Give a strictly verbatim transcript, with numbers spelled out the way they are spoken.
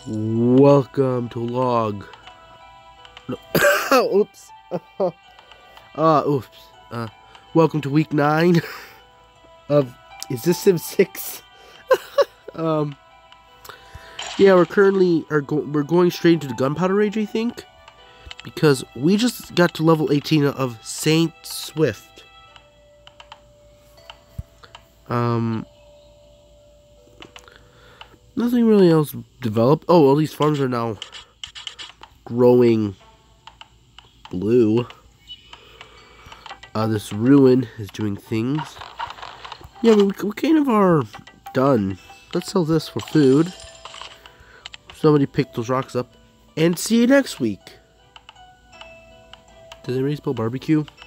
Welcome to log. No. Oops. uh, oops. Uh, welcome to week nine of is this Civ six? um. Yeah, we're currently are go we're going straight into the gunpowder rage, I think, because we just got to level eighteen of Saint Swift. Um. Nothing really else developed. Oh, all these farms are now growing blue. Uh, this ruin is doing things. Yeah, we, we kind of are done. Let's sell this for food. Somebody pick those rocks up. And see you next week. Does anybody spell barbecue?